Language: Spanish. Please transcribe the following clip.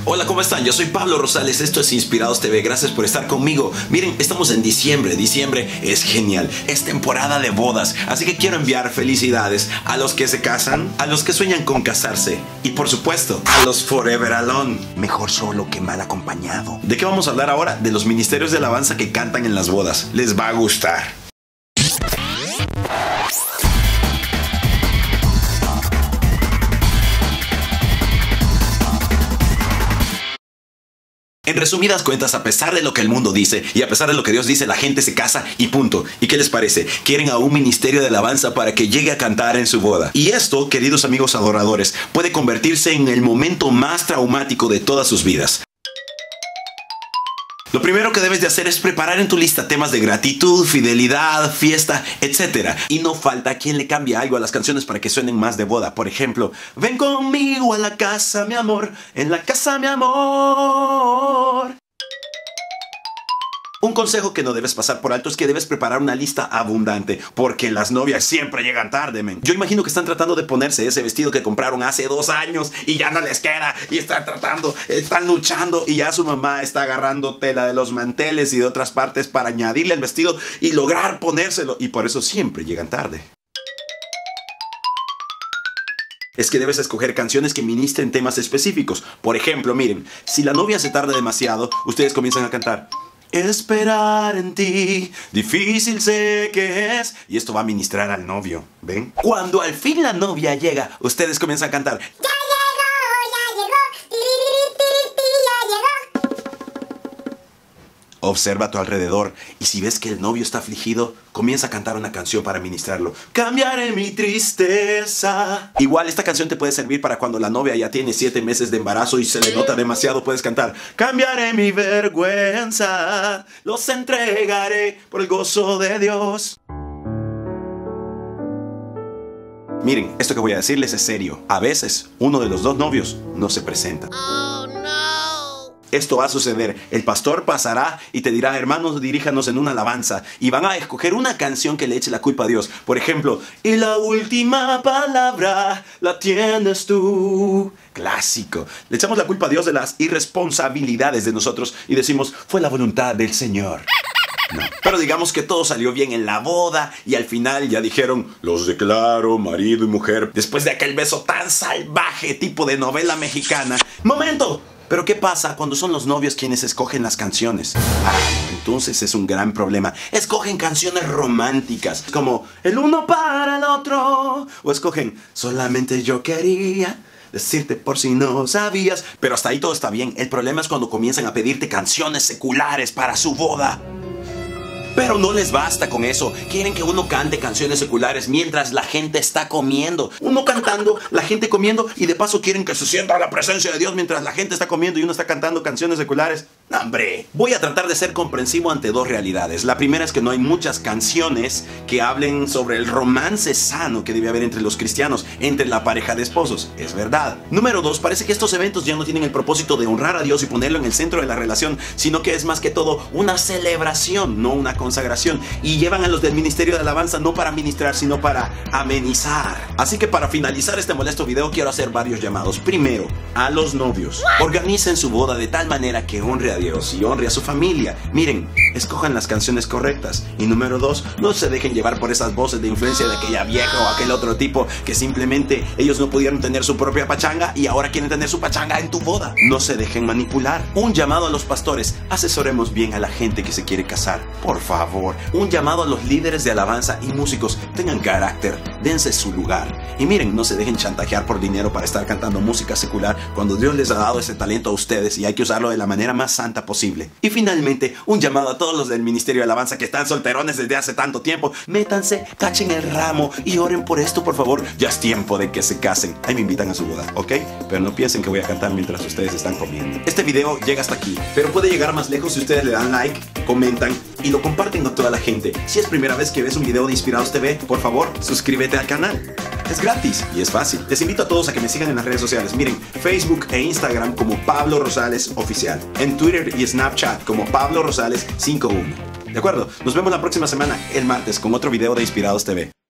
Hola, ¿cómo están? Yo soy Pablo Rosales, esto es Inspirados TV, gracias por estar conmigo. Miren, estamos en diciembre es genial, es temporada de bodas, así que quiero enviar felicidades a los que se casan, a los que sueñan con casarse y por supuesto, a los Forever Alone, mejor solo que mal acompañado. ¿De qué vamos a hablar ahora? De los ministerios de alabanza que cantan en las bodas. Les va a gustar. En resumidas cuentas, a pesar de lo que el mundo dice y a pesar de lo que Dios dice, la gente se casa y punto. ¿Y qué les parece? Quieren a un ministerio de alabanza para que llegue a cantar en su boda. Y esto, queridos amigos adoradores, puede convertirse en el momento más traumático de todas sus vidas. Lo primero que debes de hacer es preparar en tu lista temas de gratitud, fidelidad, fiesta, etc. Y no falta quien le cambie algo a las canciones para que suenen más de boda. Por ejemplo, ven conmigo a la casa, mi amor, en la casa, mi amor. Un consejo que no debes pasar por alto es que debes preparar una lista abundante, porque las novias siempre llegan tarde, men. Yo imagino que están tratando de ponerse ese vestido que compraron hace 2 años y ya no les queda, y están luchando, y ya su mamá está agarrando tela de los manteles y de otras partes para añadirle el vestido y lograr ponérselo, y por eso siempre llegan tarde. Es que debes escoger canciones que ministren temas específicos. Por ejemplo, miren, si la novia se tarda demasiado, ustedes comienzan a cantar: esperar en ti, difícil sé que es. Y esto va a ministrar al novio, ¿ven? Cuando al fin la novia llega, ustedes comienzan a cantar: ya llegó, ya llegó. Observa a tu alrededor y si ves que el novio está afligido, comienza a cantar una canción para ministrarlo. Cambiaré mi tristeza. Igual esta canción te puede servir para cuando la novia ya tiene 7 meses de embarazo y se le nota demasiado. Puedes cantar: cambiaré mi vergüenza, los entregaré por el gozo de Dios. Miren, esto que voy a decirles es serio. A veces, uno de los 2 novios no se presenta. Esto va a suceder. El pastor pasará y te dirá: hermanos, diríjanos en una alabanza. Y van a escoger una canción que le eche la culpa a Dios. Por ejemplo, y la última palabra la tienes tú. Clásico. Le echamos la culpa a Dios de las irresponsabilidades de nosotros y decimos: fue la voluntad del Señor. No. Pero digamos que todo salió bien en la boda y al final ya dijeron: los declaro marido y mujer. Después de aquel beso tan salvaje, tipo de novela mexicana. ¡Momento! Pero ¿qué pasa cuando son los novios quienes escogen las canciones? Entonces es un gran problema. Escogen canciones románticas, como el uno para el otro. O escogen solamente yo quería decirte por si no sabías. Pero hasta ahí todo está bien. El problema es cuando comienzan a pedirte canciones seculares para su boda. Pero no les basta con eso. Quieren que uno cante canciones seculares mientras la gente está comiendo. Uno cantando, la gente comiendo, y de paso quieren que se sienta la presencia de Dios mientras la gente está comiendo y uno está cantando canciones seculares. ¡No, hombre! Voy a tratar de ser comprensivo ante 2 realidades. La primera es que no hay muchas canciones que hablen sobre el romance sano que debe haber entre los cristianos, entre la pareja de esposos. Es verdad. Número 2, parece que estos eventos ya no tienen el propósito de honrar a Dios y ponerlo en el centro de la relación, sino que es más que todo una celebración, no una consagración, y llevan a los del ministerio de alabanza no para ministrar, sino para amenizar. Así que para finalizar este molesto video quiero hacer varios llamados. Primero, a los novios: organicen su boda de tal manera que honre a Dios y honre a su familia. Miren, escojan las canciones correctas. Y número 2, no se dejen llevar por esas voces de influencia de aquella vieja o aquel otro tipo que simplemente ellos no pudieron tener su propia pachanga y ahora quieren tener su pachanga en tu boda. No se dejen manipular. Un llamado a los pastores: asesoremos bien a la gente que se quiere casar, por favor. Un llamado a los líderes de alabanza y músicos: tengan carácter, dense su lugar. Y miren, no se dejen chantajear por dinero para estar cantando música secular cuando Dios les ha dado ese talento a ustedes y hay que usarlo de la manera más santa posible. Y finalmente, un llamado a todos los del ministerio de alabanza que están solterones desde hace tanto tiempo: métanse, cachen el ramo y oren por esto, por favor. Ya es tiempo de que se casen. Ahí me invitan a su boda, ¿ok? Pero no piensen que voy a cantar mientras ustedes están comiendo. Este video llega hasta aquí, pero puede llegar más lejos si ustedes le dan like, comentan y lo comparten con toda la gente. Si es primera vez que ves un video de Inspirados TV, por favor, suscríbete al canal. Es gratis y es fácil. Les invito a todos a que me sigan en las redes sociales. Miren, Facebook e Instagram como Pablo Rosales Oficial. En Twitter y Snapchat como Pablo Rosales 51. ¿De acuerdo? Nos vemos la próxima semana, el martes, con otro video de Inspirados TV.